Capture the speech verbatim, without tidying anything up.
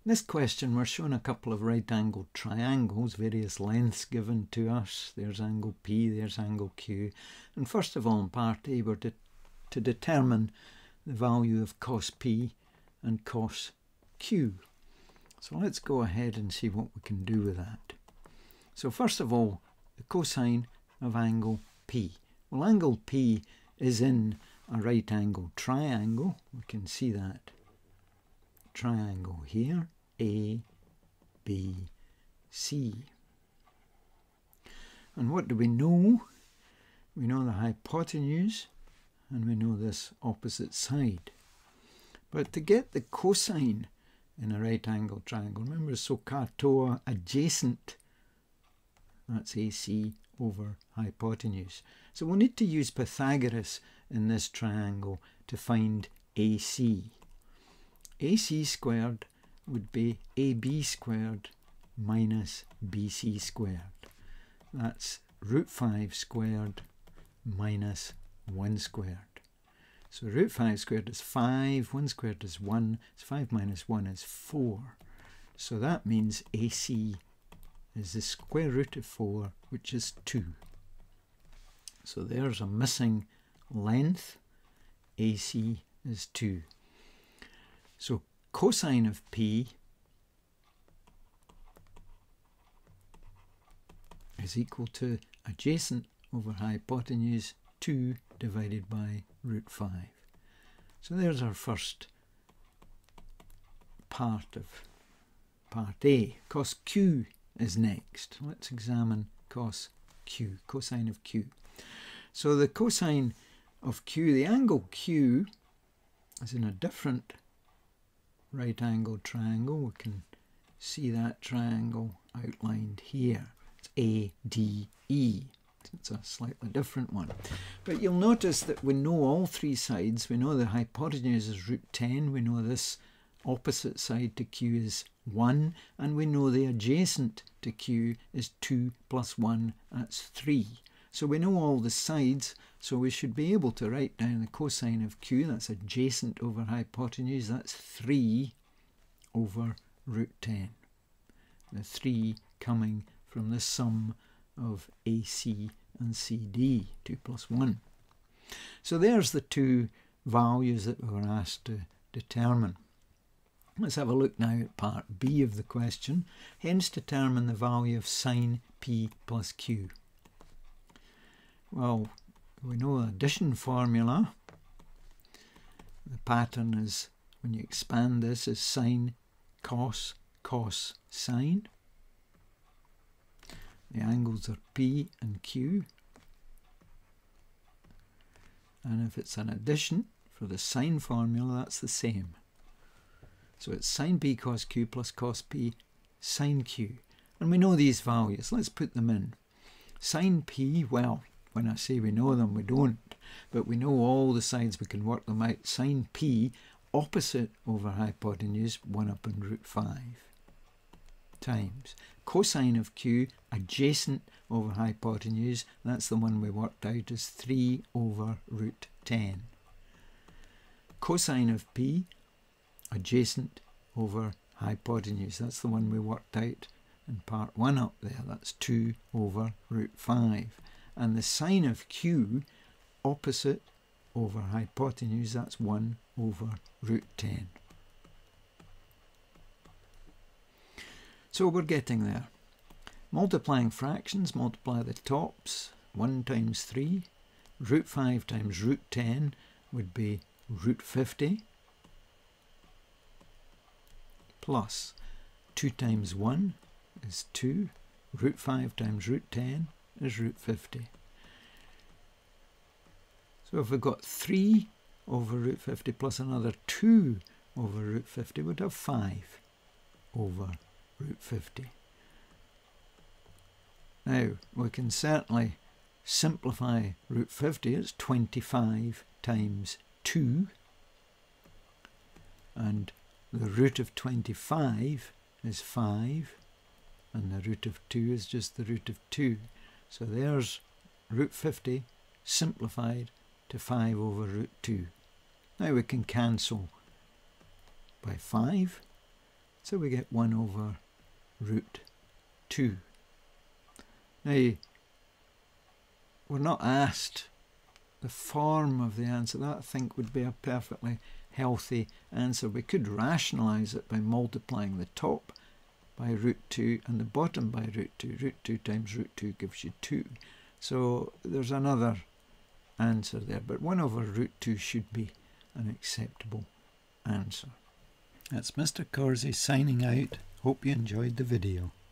This question, we're shown a couple of right-angled triangles, various lengths given to us. There's angle P, there's angle Q. And first of all, in part A, we're de to determine the value of cos P and cos Q. So let's go ahead and see what we can do with that. So first of all, the cosine of angle P. Well, angle P is in a right-angled triangle. We can see that triangle here, A, B, C. And what do we know? We know the hypotenuse and we know this opposite side. But to get the cosine in a right-angled triangle, remember SOHCAHTOA adjacent, that's A C over hypotenuse. So we'll need to use Pythagoras in this triangle to find A C. A C squared would be A B squared minus B C squared. That's root five squared minus one squared. So root five squared is five, one squared is one, so five minus one is four. So that means A C is the square root of four, which is two. So there's a missing length. A C is two. So cosine of P is equal to adjacent over hypotenuse two divided by root five. So there's our first part of part A. Cos Q is next. Let's examine cos Q, cosine of Q. So the cosine of Q, the angle Q is in a different right-angled triangle. We can see that triangle outlined here. It's A D E. It's a slightly different one. But you'll notice that we know all three sides. We know the hypotenuse is root ten. We know this opposite side to Q is one. And we know the adjacent to Q is two plus one. That's three. So we know all the sides. So we should be able to write down the cosine of Q. That's adjacent over hypotenuse. That's three over root ten. The three coming from the sum of A C and C D, two plus one. So there's the two values that we were asked to determine. Let's have a look now at part B of the question. Hence determine the value of sine P plus Q. Well, we know the addition formula. The pattern is, when you expand this, is sine, cos, cos, sine. The angles are P and Q. And if it's an addition for the sine formula, that's the same. So it's sine P cos Q plus cos P sine Q. And we know these values. Let's put them in. Sine P, well, when I say we know them, we don't. But we know all the sides, we can work them out. Sine P, opposite over hypotenuse, one up in root five. Times cosine of Q, adjacent over hypotenuse, that's the one we worked out, is three over root ten. Cosine of P, adjacent over hypotenuse, that's the one we worked out in part one up there, that's two over root five. And the sine of Q, opposite over hypotenuse, that's one over root ten. So we're getting there. Multiplying fractions, multiply the tops. one times three. Root five times root ten would be root fifty. Plus two times one is two. Root five times root ten is root fifty. So if we've got three over root fifty plus another two over root fifty, we'd have five over root fifty. Now we can certainly simplify root fifty. It's twenty-five times two, and the root of twenty-five is five, and the root of two is just the root of two. So there's root fifty simplified to five over root two. Now we can cancel by five. So we get one over root two. Now, we're not asked the form of the answer. That, I think, would be a perfectly healthy answer. We could rationalise it by multiplying the top by root two and the bottom by root two. Root two times root two gives you two. So there's another answer there, but one over root two should be an acceptable answer. That's Mister Corsi signing out. Hope you enjoyed the video.